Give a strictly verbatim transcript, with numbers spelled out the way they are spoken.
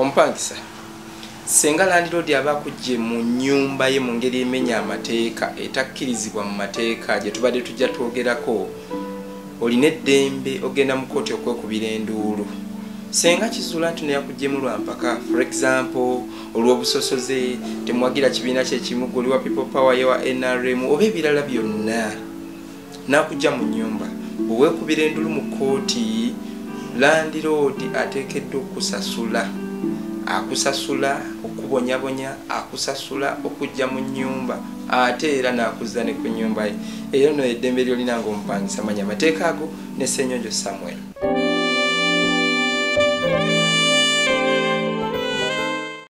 Ompangisa senga landlord abakujje mu nyumba ye mu ngeri emenya amateeka etakkirizibwa mu mateeka gye tubadde tujja twogerako, olina eddembe ogenda mu kooti okwekubira enduulu. Senga kizuula nti neyakuggyemu lwampaka, for example olw'obusosoze, temwagira kibiina kyekimu, goli wa people power yewa N R M oba ebirala byonna, nakujja mu nyumba oweekubira enduulu mu kooti, landlord ateekeddwa okusasula. Akusasula okubonyabonya, akusasula okujja mu nyumba, ate era nakuzza ne ku nyumba ye. Eyo no eddembe lyolina ng'omupangisa, manya amateeka ago ne Ssenyonjo Samuel.